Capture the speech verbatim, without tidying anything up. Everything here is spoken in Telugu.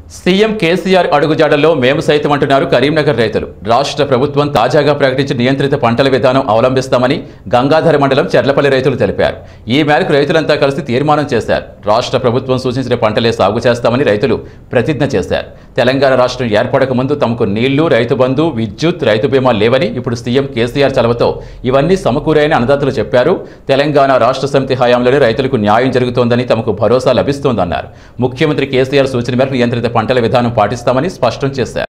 సీఎం కేసీఆర్ అడుగుజాడల్లో మేము సైతం అంటున్నారు కరీంనగర్ రైతులు. రాష్ట్ర ప్రభుత్వం తాజాగా ప్రకటించిన నియంత్రిత పంటల విధానం అవలంబిస్తామని గంగాధర మండలం చెర్లపల్లి రైతులు తెలిపారు. ఈ మేరకు రైతులంతా కలిసి తీర్మానం చేశారు. రాష్ట్ర ప్రభుత్వం సూచించిన పంటలే సాగు చేస్తామని రైతులు ప్రతిజ్ఞ చేశారు. తెలంగాణ రాష్ట్రం ఏర్పడక ముందు తమకు నీళ్లు, రైతు బంధు, విద్యుత్, రైతు బీమా లేవని ఇప్పుడు సీఎం కేసీఆర్ చలవతో ఇవన్నీ సమకూరాయని అన్నదాతలు చెప్పారు. తెలంగాణ రాష్ట్ర సమితి హయాంలోనే రైతులకు న్యాయం జరుగుతోందని తమకు భరోసా లభిస్తోందన్నారు. ముఖ్యమంత్రి కేసీఆర్ సూచన మేరకు నియంత్రిత పంటల విధానం పాటిస్తామని స్పష్టం చేశారు.